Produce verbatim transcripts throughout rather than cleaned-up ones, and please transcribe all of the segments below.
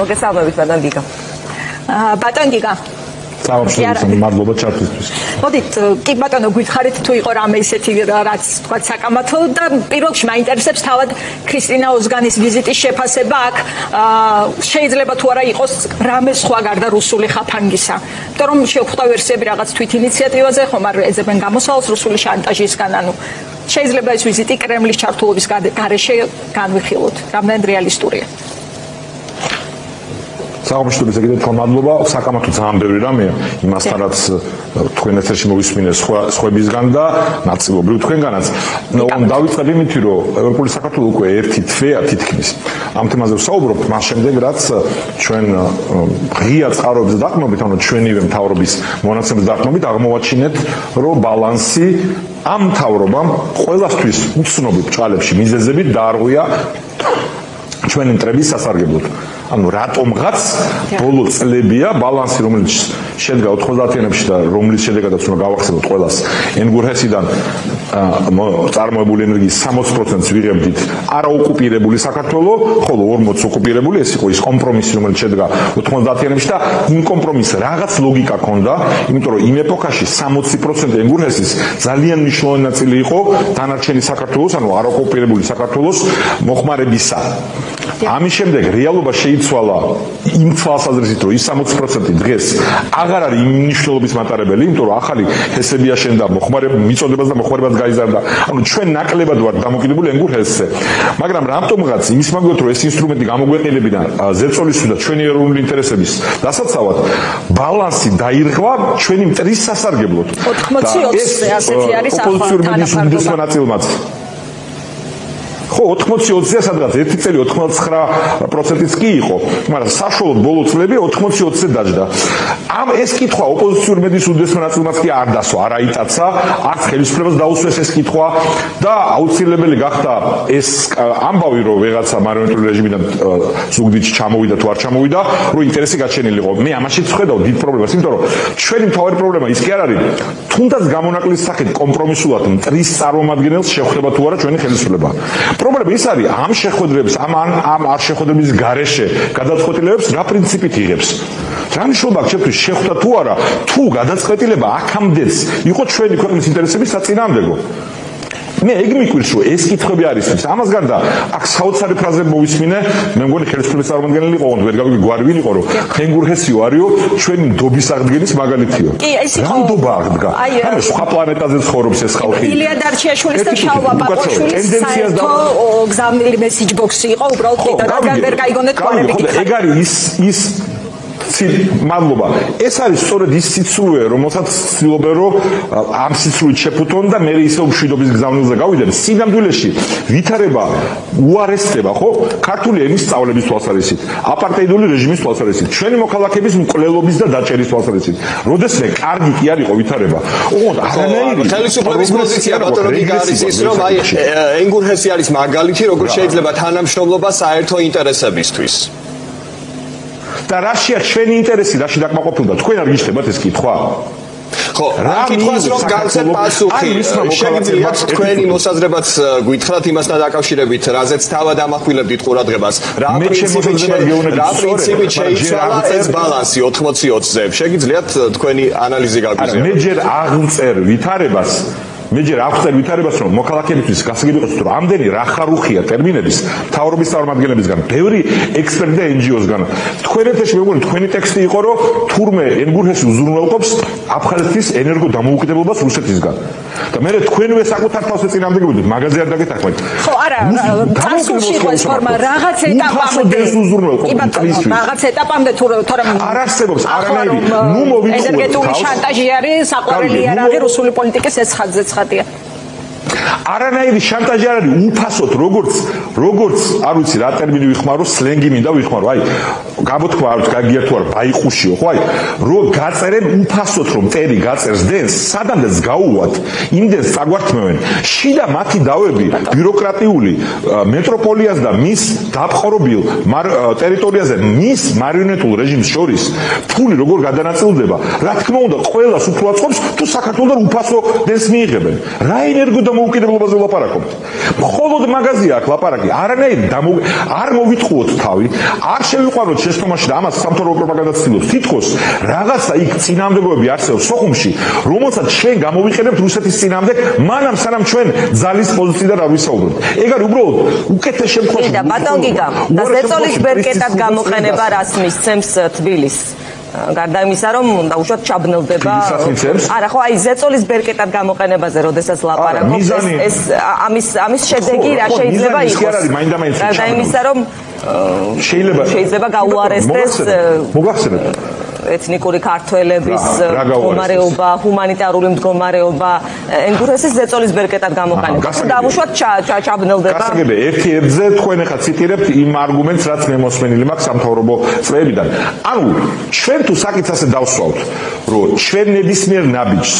მოგესალმებით ბატონ გიგა. ბატონ გიგა. Absolutely, მადლობა ჩართვისთვის. მოდით, კი ბატონო, გითხარით თუ იყო რამე ისეთი რაც თქვა საკამათო და პირველ რიგში მაინტერესებს თავად ქრისტინა ოზგანის ვიზიტის შეფასება აქ შეიძლება თუ არა იყოს რამე სხვა გარდა რუსული ხაფანგისა. იმიტომ რომ შევხვდა ვერსიები რაღაც თვით ინიციატივაზე, ხომ არ ეძებენ გამოსავალს რუსული შანტაჟისგან, ანუ შეიძლება ეს ვიზიტი კრემლის ჩართულობის გარეშე განვიხილოთ. რამდენად რეალისტურია? საერთოდ ეგრეთ თქვა მადლობა, საკამათო ძალიან ბევრი რამეა, იმასთან რაც თქვენ ეთერში მოვისმინე სხვებისგან და ნაწილობრივ თქვენგანაც. დავიწყებ იმით, რომ ევროპული საქართველო უკვე ერთი თვეა თითქმის. ამ თემაზე ვსაუბრობთ, მას შემდეგ რაც ჩვენ ღია წყაროების დაყრდნობით, ანუ ჩვენივე მთავრობის მონაცემების დაყრდნობით აღმოვაჩინეთ, რომ ბალანსი ამ მთავრობამ ყველასთვის უცნობი ბჭყალებში მიზეზებით დაარღვია ჩვენი მტრების სასარგებლოდ. ანუ რატომღაც ბოლო წლებია ბალანსი რომელიც შედგა ოთხმოცდაათიანებში და რომლის შედეგადაც უნდა გავახსენოთ ყველას ენგურჰესიდან წარმოებული ენერგიის სამოცი პროცენტს ვიღებდით არაოკუპირებული საქართველო, ხოლო ორმოცი ოკუპირებული, ეს იყო ის კომპრომისი რომელიც შედგა ოთხმოცდაათიანებში და იმ კომპრომისს რაღაც ლოგიკა ჰქონდა, იმიტომ რომ იმ ეპოქაში სამოცი პროცენტი ენგურჰესის ძალიან მნიშვნელოვანი ნაწილი იყო დანარჩენი საქართველოს, ანუ არაოკუპირებული საქართველოს მოხმარებისა. ამის შემდეგ რეალობა შეიცვალა იმ თვალსაზრისით, რომ ის სამოცი პროცენტი დღეს აღარ არის იმ მნიშვნელობის მატარებელი, იმიტომ რომ ახალი ჰესები აშენდა, მოხმარება მიწოდებას და მოხმარებას გაიზარდა. ანუ ჩვენ ნაკლებად ვართ დამოკიდებული ენგურჰესზე. მაგრამ რამტომღაც იმის მაგალითად რომ ეს ინსტრუმენტი გამოგვეყილებინა ზეწოლისთვის და ჩვენი ეროვნული ინტერესების დასაცავად, ბალანსი დაირღვა ჩვენი მტრის სასარგებლოდ. ოთხმოცი ოცზე ასეთი არის ახლა ხო ოთხმოცი ოცზე სადღაც ერთი წელი ოცდათხმეტ პროცენტიც კი იყო, მაგრამ საშუალოდ ბოლო წლები ოთხმოცი ოცზე დაჯდა. ამ ეს კითხვა ოპოზიციური მედიის უდიდესმა ნაწილმაც კი არ დასვა, არ აიტაცა, არც ხელისუფლებას დაუსვეს ეს კითხვა და აუცილებელი გახდა ეს ამბავი, რომ ვეღაცა მარიონეტული რეჟიმიდან ზუგდიდში ჩამოვიდა თუ არ ჩამოვიდა, რომ ინტერესი გაჩენილიყო. მე ამაშიც ვხედავ დიდ პრობლემას, იმიტომ რომ ჩვენი მთავარი პრობლემა ის კი არ არის, თუნდაც გამონაკლის სახით კომპრომისულად მტრის წარმომადგენელს შეხვდება თუ არა ჩვენი ხელისუფლება. პრობლემა ის არის ამ შეხვედრების, ამ ამ არ შეხვედრების გარეშე გადაწყვეტილებებს რა პრინციპით იღებს. რა მნიშვნელობა აქვს ჩემთვის შეხვდა თუ არა, თუ გადაწყვეტილება აქამდეც იყო ჩვენი ქვეყნის ინტერესების საწინააღმდეგო. მე ეგ მიკვირს, რომ ეს კითხვები არის ის. ამას გარდა აქ საოცარი ფრაზები მოვისმინე, მე მგონი ხელისუფლების წარმომადგენელი იყო, ვერ გავიგე გვარი ვინ იყო, რომ ენგურჰესიო არისო, ჩვენი ნდობის აღდგენის მაგალითიო. რა ნდობა აღდგა? ანუ სხვა პლანეტაზე ცხოვრობს ეს ხალხი. ილია დარჩიაშვილის და შალვა პაპოშვილის საერთო გზავნილი მესიჯ ბოქსი იყო, უბრალოდ კიდევ რადგან ვერ გაიგონეთ გვარები. ეგ არის ის ის მადლობა. ეს არის სწორედ ის სიცრუე, რომელსაც ცდილობენ რომ ამ სიცრუით შეფუთონ და მე ისე მშვიდობის გზავნილზე გავიდენ. სინამდვილეში ვითარება უარესდება, ხო? ქართული ენის სწავლების თვალსაზრისით, აპარტეიდული რეჟიმის თვალსაზრისით, ჩვენი მოქალაქეების მკვლელობის და დაჭერის თვალსაზრისით. როდესმე კარგი კი არ იყო ვითარება. ოღონდ არანაირი ხელისუფლების პოზიცია ბატონო გიგა არის ის, რომ აი ენგურჰესი არის მაგალითი, როგორ შეიძლება თანამშრომლობა საერთო ინტერესებისთვის. და რაშია ჩვენი ინტერესი, რაში დაკმაყოფილდა? თქვენ არ გიჩნდებათ ეს კითხვა? ხო, რა კითხავს რომ გავცეთ პასუხი, შეგიძლიათ თქვენი მოსაზრებაც გითხრათ იმასთან დაკავშირებით, რაზეც თავად ამახვილებდით ყურადღებას. რა პრინციპით შეიცვალა ეს ბალანსი ოთხმოცი ოცზე? შეგიძლიათ თქვენი ანალიზი გაგვიზიაროთ. მე ჯერ აღწერ ვითარებას მე ჯერ აღწერ ვითარებას რომ მოქალაქეებისთვის გასაგები იყოს რომ ამდენი რახარუხია ტერმინების მთავრობის წარმომადგენლებისგან, ბევრი ექსპერტი და ენ ჯი ოს-გან. თქვენ ეთერში მე მგონი თქვენი ტექსტი იყო რომ თურმე ენგურჰესი უზრუნველყოფს აფხაზეთის ენერგო დამოუკიდებლობას რუსეთისგან. და მე თქვენვე საკუთარ თავს ეწინააღმდეგებოდით, მაგაზე არ დაგეთანხმებით. ხო, არა, წარსულში იყო ეს ფორმა რაღაც ეტაპამდე. რაღაც ეტაპამდე თუ თორემ არ არსებობს არანაირი ნუ მოვიწყოთ. ენერგეტული შანტაჟი არის საყვარელი იარაღი რუსული პოლიტიკის ეს ხაზზე ცხადია. არანაირი შანტაჟი არ არის, უფასოდ როგორც როგორც არ ვიცი რა ტერმინი ვიხმარო, სლენგი მინდა ვიხმარო. აი გამოთქვა არ ვიცი გაგია თუ არა, ბაიყუშიო, ხო აი რო გაწერენ უფასოდ რომ ტერი გაწერს დენს, სადამდეც გაუვათ, იმდენს წაგვართმევენ. შიდა მათი დავები ბიუროკრატიული მეტროპოლიას და მის დაპყრობილ ტერიტორიაზე მის მარიონეტულ რეჟიმს შორის ფული როგორ გადანაწილდება, რა თქმა უნდა ყველას უფრო აწყობს თუ საქართველოს უფასო დენს მიიღებენ. რა ენერგო დამოუკიდებლობაზე ვლაპარაკობთ. მხოლოდ მაგაზია აქ ლაპარაკი. არანაირი არ მოვიტყუოთ თავი, არ შევიყვანოთ შეცდომაში და ამას სამთავრობო პროპაგანდა ცდილობს. თითქოს რაღაცა იქ წინააღმდეგობები არსებობს სოხუმში, რომელსაც ჩვენ გამოვიყენებთ რუსეთის წინააღმდეგ, მანამ სანამ ჩვენ ძალის პოზიციიდან არ ვისაუბრებთ. ეგ არის უბრალოდ უკეთეს შემთხვევაში. და ბატონ გიგა, და ზეწოლის ბერკეტად გამოყენება რას მისცემს თბილისს? გარდა იმისა, რომ დაუშვათ ჩაბნელდება. არა, ხო, აი ზეწოლის ბერკეტად გამოყენებაზე, როდესაც ლაპარაკობთ, ეს ამის ამის შედეგი რა შეიძლება იყოს? გარდა იმისა, რომ შეიძლება შეიძლება გაუარესდეს მოგახსენებთ ეთნიკური ქართველების მდგომარეობა, ჰუმანიტარული მდგომარეობა, ენგურესის ზეწოლის ბერკეტად გამოყენება. დაუშვათ ჩაბნელდება. გასაგებია, ერთი ერთზე თქვენ ახლა ციტირებთ იმ არგუმენტს, რაც მე მოსმენილი მაქვს სამთავრობო წრეებიდან. ანუ ჩვენ თუ საკითხს ასე დავსვავთ, რომ ჩვენ ნებისმიერ ნაბიჯს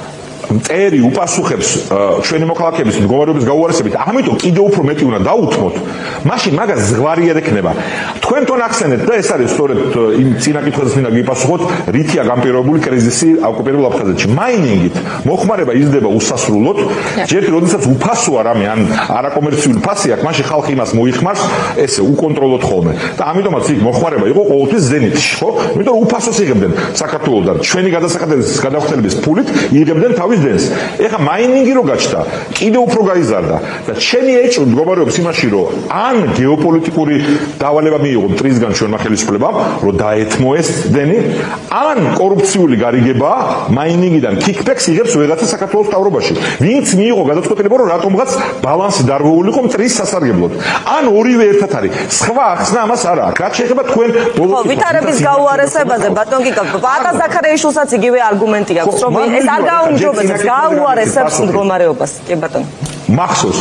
მტერი უპასუხებს ჩვენი მოქალაქეების მდგომარეობის გაუარესებით, ამიტომ კიდევ უფრო მეტი უნდა დაუთმოთ, მაშინ მაგას ზღვარი არ ექნება. თქვენ თვითონ ახსენეთ და ეს არის სწორედ იმ წინა კითხვაზე მინდა გიპასუხოთ, რითია განპირობებული კრიზისი ოკუპირებულ აფხაზეთში. მაინინგით მოხმარება იზრდება უსასრულოდ, ჯერ როდესაც უფასოა რამე, ან არაკომერციული ფასი აქვს, მაშინ ხალხი იმას მოიხმარს, ესე უკონტროლოდ ხოლმე. და ამიტომაც იქ მოხმარება იყო ყოველთვის ზენიტში, ხო? იმიტომ რომ უფასოს იღებდნენ საქართველოსთან, ჩვენი გადასახადების გადახდების ფულით იღებდნენ თავის დენს. ეხა მაინინგი რო გაჩნდა, კიდევ უფრო გაიზარდა და ჩემი ეჭვი მდგომარეობს იმაში, რომ ან გეოპოლიტიკური დავალება მიიღო მტრისგან ჩვენმა ხელისუფლებამ, რომ დაეთმო ეს დენი, ან კორუფციული გარიგება მაინინგიდან კიკბექს იღებს ვიღაცა საქართველოს მთავრობაში. ვინც მიიღო გადაწყვეტილება, რომ რატომღაც ბალანსი დარღვეულიყო მტრის სასარგებლოდ. ან ორივე ერთად არის. სხვა ახსნა ამას არა აქვს. რაც შეეხება თქვენ ბოლოს ხო, ვითარების გაუარესებაზე, ბატონ გიგა, ბატონ ზაქარიაშვილსაც იგივე არგუმენტი აქვს, რომ ეს არ გააუმჯობესებს გაუარესებს მდგომარეობას. კი ბატონო. მახსოვს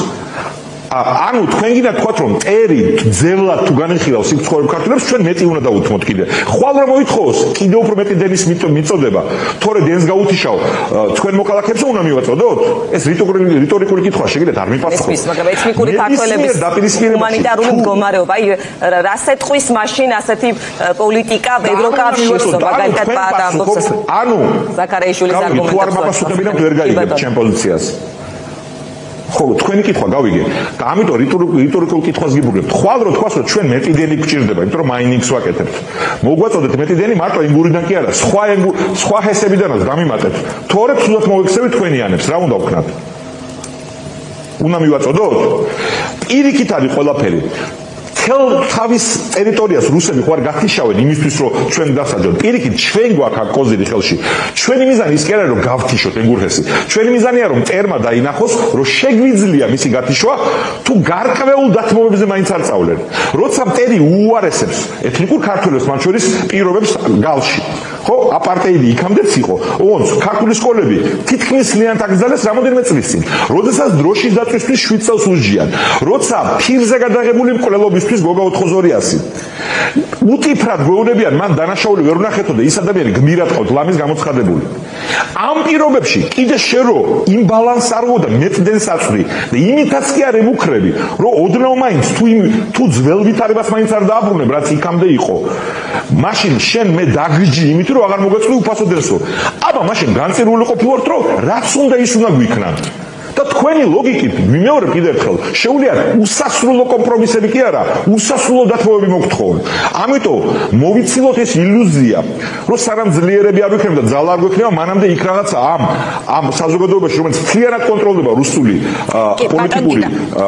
ანუ თქვენ გინდა თქვათ რომ მტერი ძევლად თუ განიხილავს იქ ცხოვრებ ქართველებს ჩვენ მეტი უნდა დაუთმოთ კიდე. ხვალ რა მოითხოვოს კიდე უფრო მეტი დენის მიწოდება. თორე დენს გაუთიშავ თქვენ მოქალაქეებს უნდა მივაწოდოთ? ეს რიტორიკული რიტორიკული კითხვა შეგიძლიათ არ მიპასუხოთ. ეს მაგრამ ეთნიკური ქართველების ჰუმანიტარული მდგომარეობა, აი რას ეთყვის მაშინ ასეთი პოლიტიკა ევროკავშირში, მაგალითად პატა ამბობს. ანუ ზაქარიაშვილის არგუმენტი. თუ არ მაპასუხებინათ ვერ გაიგებთ ჩემ პოზიციას. ხო, თქვენი კითხვა გავიგე და ამიტომ რიტორიკულ კითხვას გიბრუნებთ. ხვალ რო თქვას რომ ჩვენ მეტი დენი გჭირდება, იმიტომ რომ მაინინგს ვაკეთებთ. მოგვაწოდეთ მეტი დენი მარტო ენგურიდან კი არა, სხვა სხვა ჰესებიდანაც გამიმატეთ. თორე ცუდად მოვიქცევით თქვენი ანებს, რა უნდა ვქნათ? უნდა მივაწოდოთ? პირიქით არის ყველაფერი. თელ თავის ტერიტორიას რუსები ხوار გათიშავენ იმისთვის რომ ჩვენ დასაჯოთ. პირიქით ჩვენ გვაქვს კოზირი ხელში. ჩვენი მიზანი ის კი არა რომ გავთიშოთ ენგურჰესი. ჩვენი მიზანია რომ მტერმა დაინახოს რომ შეგვიძლია მისი გათიშვა თუ გარკვეულ დათმობებზე მაინც არ წავლენ. როცა მტერი უარესებს ეთნიკურ ქართველებს მათ შორის პირობებს გალში. ხო, აპარტეიდი იქამდეც იყო. ოღონდ ქართული სკოლები თითქმის ლიანთ აკრძალეს რამოდენიმე წლის წინ. როდესაც დროშის დაწვისთვის შვიდ წელს უსჯიან. როცა ფირზე გადაღებული მკვლელობისთვის გოგა ოთხ ათას. უტიფრად გვეუბნებიან, მან დანაშაული ვერ უნახეთო და ის ადამიანი გმირად ყავთ ლამის გამოცხადებული. ამ პირობებში კიდე შერო იმ ბალანს არღო და მეტდენს აწვდი და იმითაც კი არ ემუქრები, რომ ოდნავ მაინც თუ თუ ძველ ვითარებას მაინც არ დააბრუნებ, რაც იქამდე იყო. მაშინ შენ მე დაგიჯი იმით რომ აღარ მოგეწყვი უფასო დენსო. აბა მაშინ განწირული ყოფილვართ რომ რაც უნდა ის უნდა გვიქნა. და თქვენი ლოგიკით მიმეორებ კიდევ ერთხელ შეუძლიათ უსასრულო კომპრომისები კი არა, უსასრულო დათმობები მოგთხოვონ. ამიტომ მოვიცილოთ ეს ილუზია, რომ სანამ ძლიერები არ ვიქნებ და ძალა არ გვექნება, მანამდე იქ რაღაცა ამ ამ საზოგადოებაში, რომელიც მთლიანად კონტროლდება რუსული პოლიტიკური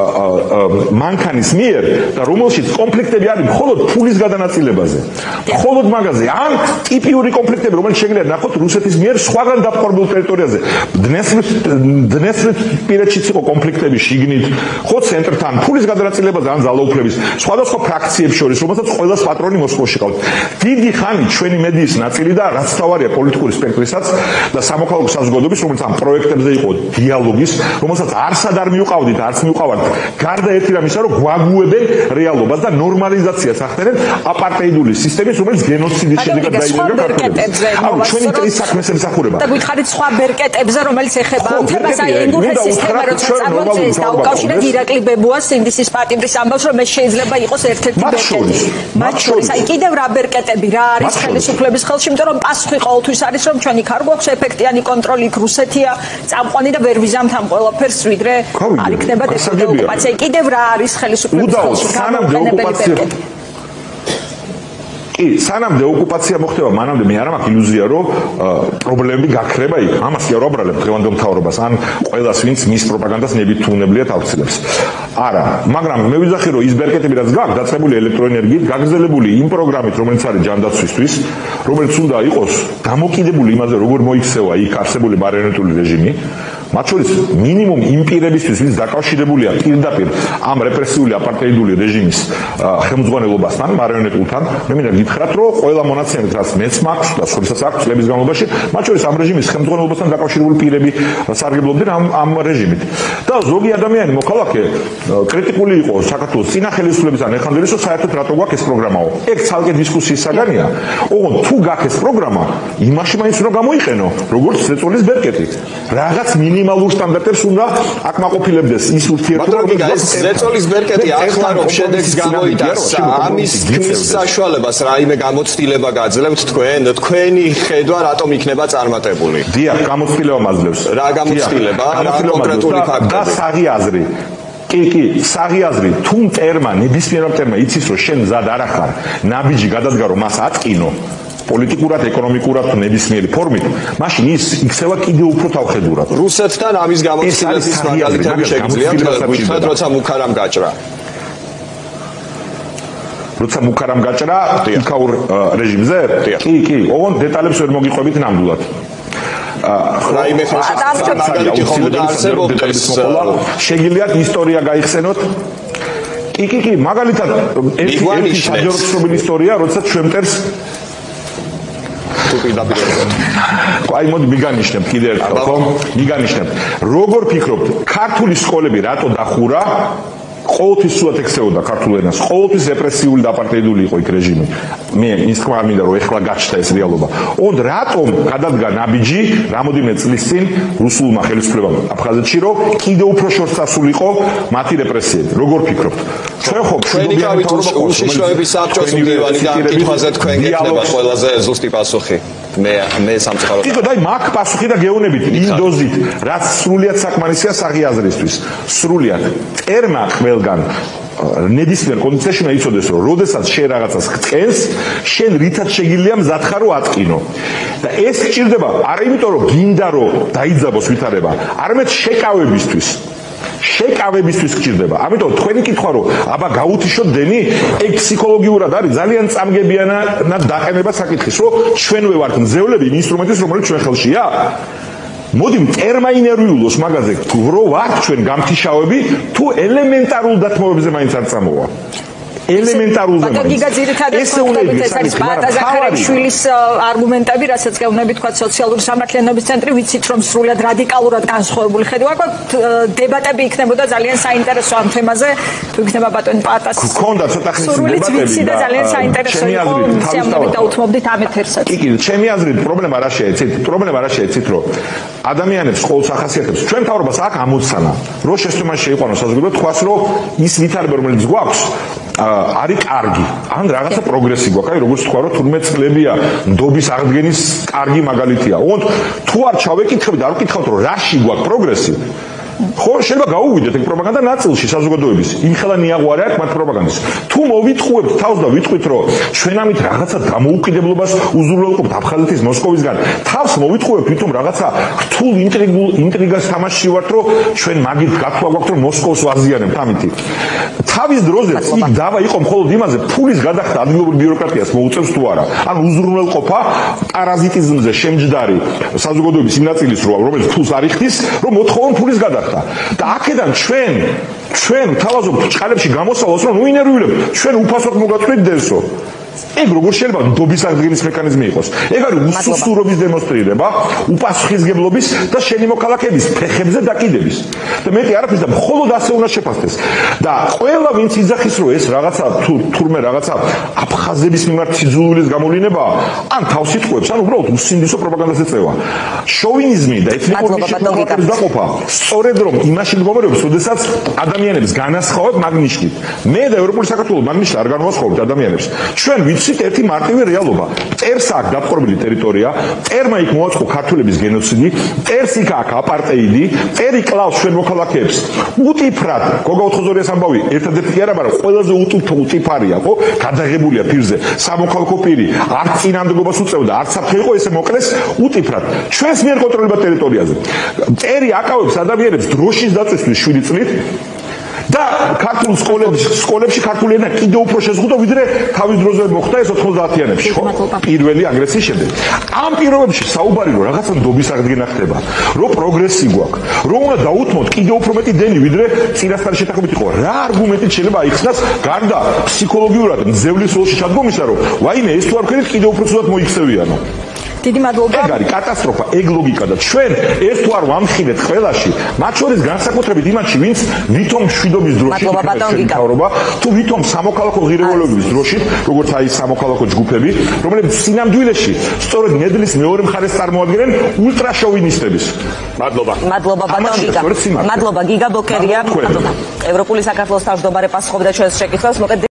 მანქანის მიერ და რომელშიც კონფლიქტები არის მხოლოდ ფულის გადანაწილებაზე. მხოლოდ მაგაზე, ან ტიპიური კონფლიქტები, რომელიც შეგიძლიათ ნახოთ რუსეთის მიერ სხვაგან დაპყრობილ ტერიტორიაზე. დნესრით დნესრით პირეთშიც იყო კონფლიქტები შიგნით, ხო ცენტრთან, ფულის გადანაწილებაზე ან ძალაუფლების სხვადასხვა ფრაქციებს შორის, რომელსაც ყველას პატრონი მოსკოვში ყავთ. დიდი ხანი ჩვენი მედიის ნაწილი და რაც თავარია პოლიტიკური სპექტრისაც და სამოქალაქო საზოგადოების, რომელიც ამ პროექტებზე იყო დიალოგის, რომელსაც არსად არ მიუყავდით, არც მიუყავართ. გარდა ერთი რამისა, რომ გვაგუებენ რეალობას და ნორმალიზაციას ახდენენ აპარტეიდული სისტემის, რომელიც გენოციდის შედეგად დაიწყება ქართველებს. ანუ ჩვენი მტრის საქმეს ემსახურება. და გითხარით სხვა ბერკეტებზე, რომელიც ეხება ამ თემას, აი ენგურჰეს სისტემა მე როცა წარმოწეს დაუკავშირეთ ირაკლი ბებუას სინდისის პატიმრის ამბავს, რომ ეს შეიძლება იყოს ერთ-ერთი ბერკეტი. მათ შორის აი კიდევ რა ბერკეტები რა არის ხელისუფლების ხელში, იმიტომ რომ პასუხი ყოველთვის არის, რომ ჩვენი ქარ გვაქვს ეფექტიანი კონტროლი, იქ რუსეთია წამყვანი და ვერ ვიზამთ ამ ყველაფერს, ვიდრე არ იქნება ეს ოკუპაცია. კიდევ რა არის ხელისუფლების ხელში? სანამ ოკუპაცია კი, სანამ ოკუპაცია მოხდება, მანამდე მე არ მაქვს ილუზია, რომ პრობლემები გაქრება იქ. ამას კი არ ვაბრალებ დღევანდელ მთავრობას, ან ყველას, ვინც მის პროპაგანდას ნებით თუ უნებლიათ ავცილებს. არა, მაგრამ მე ვიზახი, რომ ის ბერკეტები რაც გაქვს, დაწყებული ელექტროენერგიით, გაგრძელებული იმ პროგრამით, რომელიც არის ჯანდაცვისთვის, რომელიც უნდა იყოს დამოკიდებული იმაზე, როგორ მოიქცევა იქ არსებული მარიონეტული რეჟიმი, მათ შორის მინიმუმ იმ პირებისთვის, ვინც დაკავშირებულია პირდაპირ ამ რეპრესიული აპარტეიდული რეჟიმის ხელმძღვანელობასთან, მარიონეტულთან, მე მინდა გითხრათ, რომ ყველა მონაცემით, რაც მეც მაქვს და სხვებსაც აქვს წლების განმავლობაში, მათ შორის ამ რეჟიმის ხელმძღვანელობასთან დაკავშირებული პირები სარგებლობდნენ ამ ამ რეჟიმით. და ზოგი ადამიანი მოქალაქე კრიტიკული იყო საქართველოს წინა ხელისუფლების ან ეხანდელის, რომ საერთოდ რატო გვაქვს ეს პროგრამაო. ეგ ცალკე დისკუსიის საგანია. ოღონდ თუ გაქვს ეს პროგრამა, იმაში მაინც უნდა გამოიყენო, როგორც ზეწოლის ბერკეტი. რაღაც მინიმალურ სტანდარტებს უნდა აკმაყოფილებდეს ის ურთიერთობა, რომელიც ზეწოლის ბერკეტი ახლა რომ შედეგს გამოიტანს, ამის ქმნის საშუალებას რაიმე გამოცდილება გაძლევთ თქვენ, თქვენი ხედვა რატომ იქნება წარმატებული? დიახ, გამოცდილება მაძლევს. რა გამოცდილება? რა კონკრეტული ფაქტები? და საღი აზრი. კი, კი, საღი აზრი, თუ მტერმა, ნებისმიერ მტერმა იცის, რომ შენ მზად არ ახარ, ნაბიჯი გადადგარო, მას ატკინო. პოლიტიკურად, ეკონომიკურად თუ ნებისმიერი ფორმით, მაშინ ის იქცევა კიდევ უფრო თავხედურად. რუსეთთან ამის გამოცდილების მაგალითები შეგიძლიათ გითხრათ, როცა მუქარამ გაჭრა. როცა მუქარამ გაჭრა იქაურ რეჟიმზე? კი, კი, ოღონდ დეტალებს ვერ მოგიყვებით ნამდვილად. რაიმე მაგალითი ხომ არსებობს, შეგიძლიათ ისტორია გაიხსენოთ? კი, კი, კი, მაგალითად ერთი საჯაროთმობილი ისტორია, როდესაც ჩვენ მტერს აი მოდი მიგანიშნებ კიდე ერთხელ, ხო? მიგანიშნებ. როგორ ფიქრობთ, ქართული სკოლები რატო დახურა? ყოველთვის სულად ექცეოდა ქართულ ენას, ყოველთვის რეპრესიული და აპარტეიდული იყო იქ რეჟიმი. მე ის თქმა არ მინდა რომ ეხლა გაჩნდა ეს რეალობა. ოღონდ რატომ გადადგა ნაბიჯი რამოდენიმე წლის წინ რუსულმა ხელისუფლებამ აფხაზეთში, რომ კიდევ უფრო შორს წასულიყო მათი რეპრესიები? როგორ ფიქრობთ? ჩვენ ხო ჩვენი გავით უშიშროების საბჭოს მდივანი და ამ კითხვაზე თქვენ გეკნებათ ყველაზე ზუსტი პასუხი. მე მე სამწუხაროდ იყო და მაგ პასუხი და გეუბნებით იმ დოზით, რაც სრულიად საკმარისია საღი აზრისთვის. სრულიად ტერმა ყველგან ნებისმიერ კონდიციაში უნდა იცოდეს, რომ როდესაც შენ რაღაცას გწყენს, შენ რითაც შეგიძლია მზად ხარ რომ ატკინო. და ეს სჭირდება არა იმიტომ რომ გინდა რომ დაიძაბოს ვითარება, არამედ შეკავებისთვის. შეკავებისთვის გჭირდება. ამიტომ თქვენი კითხვა რომ აბა გაუთიშოთ დენი, ეგ ფსიქოლოგიურად არის ძალიან წამგებიანად დაყენება საკითხის, რომ ჩვენვე ვართ მძევლები იმ ინსტრუმენტის, რომელიც ჩვენ ხელშია. მოდი მტერმა ინერვიულოს მაგაზე, რო ვართ ჩვენ გამთიშავები, თუ ელემენტარულ დათმობებზე მაინც არ წამოვა. ელემენტარულზე მაგრამ გიგა ძირითადად ეს არის ბატაზახარაშვილის არგუმენტები, რასაც გეუბნები თქვა სოციალური სამართლიანობის ცენტრი, ვიცით რომ სრულად რადიკალურად განსხვავებული ხედვა აქვს, დებატები იქნებოდა ძალიან საინტერესო ამ თემაზე, თუ იქნება ბატონი პატას. გქონდა ცოტა ხნის დებატები ვიცი და ძალიან საინტერესო იყო, სიამოვნებით დაუთმობდით ამ ეთერსაც. კი, კი, ჩემი აზრით პრობლემა რა შეეცით? პრობლემა რა შეეცით, რომ ადამიანებს ყოველს ახასიათებს ჩვენ თავრობას აქ ამოცანა, რომ შესწრებაში შეიყვანოს საზოგადოება, თქვას რომ ის ვითარება რომელიც გვაქვს არის კარგი. ან რაღაცა პროგრესი გვაქვს. აი როგორც თქვა რომ თურმე წლებია ნდობის აღდგენის კარგი მაგალითია. ოღონდ თუ არ ჩავეკითხებთ და არ ვკითხავთ რომ რაში გვაქვს პროგრესი, ხო შეიძლება გაუვიდეთ ეგ პროპაგანდა ნაწილში საზოგადოების. იმხელა ნიაღვარი აქვს მათ პროპაგანდის. თუ მოვიტყუებთ თავს და ვიტყვით რომ ჩვენ ამით რაღაცა დამოუკიდებლობას უზრუნველყოფთ აფხაზეთის მოსკოვისგან, თავს მოვიტყუებთ თვითონ რაღაცა რთულ ინტრიგულ ინტრიგას თამაშში ვართ რომ ჩვენ მაგით გათქვა გვაქვს რომ მოსკოვს ვაზიანებთ ამითი. თავის დროზე იქ დავა იყო მხოლოდ იმაზე ფულის გადახდა ადგილობრივ ბიუროკრატიას მოუწევს თუ არა. ან უზრუნველყოფა პარაზიტიზმზე შემჯდარი საზოგადოების იმ ნაწილის რო რომელიც ფულს არ იხდის, რომ მოთხოვონ ფულის გადახდა. და აქედან ჩვენ ჩვენ თავაზობთ ჭყალებში გამოსავალს რომ ნუ ინერვიულებთ ჩვენ უფასოდ მოგაწყვით დენსო ეგ როგორ შეიძლება ნდობის აღდგენის მექანიზმი იყოს? ეგ არის უსუსურობის დემონსტრირება, უპასუხისმგებლობის და შენი მოქალაქეების ფეხებზე დაკიდების. და მეტი არაფერს და მხოლოდ ასე უნდა შეფასდეს. და ყველა ვინც იძახის რომ ეს რაღაცა თუ თურმე რაღაცა აფხაზების მიმართ სიძულვილის გამოვლინება, ან თავს იტყუებს, ან უბრალოდ უსინდისო პროპაგანდას ეწევა. შოვინიზმი და ეთნიკური მიშნების დაყოფა სწორედ რომ იმაში მდგომარეობს, როდესაც ადამიანებს განასხვავებ მაგნიშნით. მე და ევროპული საქართველო მაგნიშნით არ განვასხვავებთ ადამიანებს. ჩვენ ვიცით ერთი მარტივი რეალობა. წერს აქ დაპყრობილი ტერიტორია, წერმა იქ მოაწყო ქართველების გენოციდი, წერს იქ აქ აპარტეიდი, წერი კლავს ჩვენ მოქალაქეებს. უტიფრად, გოგა ოთხმოცდაორიას ამბავი, ერთადერთი კი არა, მაგრამ ყველაზე უტიფარია, ხო? გადაღებულია ფირზე. სამოქალაქო პირი, არც წინამდებობას უწევდა, არც საფრთხე იყო ესე მოკლეს უტიფრად. ჩვენს მიერ კონტროლირებულ ტერიტორიაზე. წერი აკავებს ადამიანებს დროშის დაწვისთვის შვიდი წლით. და ქართულ სკოლებში სკოლებში ქართული ენა კიდევ უფრო შეზღუდო ვიდრე თავის დროზე მოხდა ეს ოთხმოცდაათიანებში ხო პირველი აგრესიის შემდეგ ამ პირობებში საუბარი რომ რაღაცა ნდობის აღდგენა ხდება რომ პროგრესი გვაქვს რომ უნდა დაუთმოთ კიდევ უფრო მეტი დენი ვიდრე წინასწარი შეთანხმებით იყო რა არგუმენტით შეიძლება აიხსნას გარდა ფსიქოლოგიურად მძევლის როლში ჩადგომისა რომ ვაიმე ეს თუ არ ვქენით კიდევ უფრო ცუდად მოიქცევიანო დიდი მადლობა. ეგ არის კატასტროფა, ეგ ლოგიკა და ჩვენ ეს თუ არ ვამხილეთ ყველაში, მათ შორის განსაკუთრებით იმათში, ვინც ვითომ მშვიდობის დროში მთავრობა, თუ ვითომ სამოქალაქო ღირებულებების დროში, როგორც აი სამოქალაქო ჯგუფები, რომლებიც სინამდვილეში სწორედ ნედლის მეორე მხარეს წარმოადგენენ ულტრაშოვინისტების. მადლობა. მადლობა ბატონ გიგა. მადლობა გიგა ბოკერია. ევროპული საქართველოს თავმჯდომარე პასუხობდა ჩვენს შეკითხვას.